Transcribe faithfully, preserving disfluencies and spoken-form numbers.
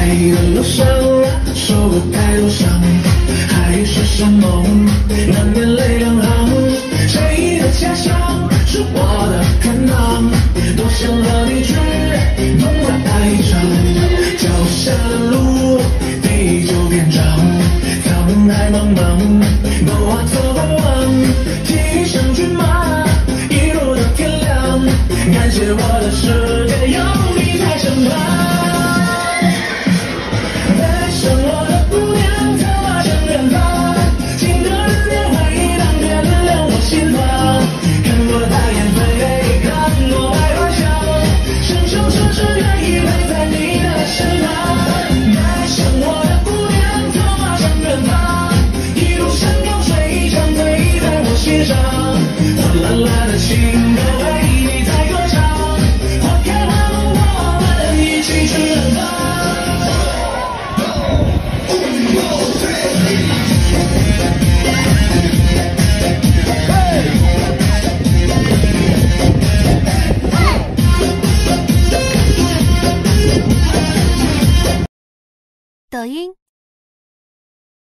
爱的路上，受过太多伤，海誓山盟，难免泪两行。谁的家乡是我的天堂？多想和你去东莞爱一场。脚下的路地久天长，沧海茫茫，都化作光芒。骑上骏马，一路到天亮。感谢我的世界有你在身旁。 抖音。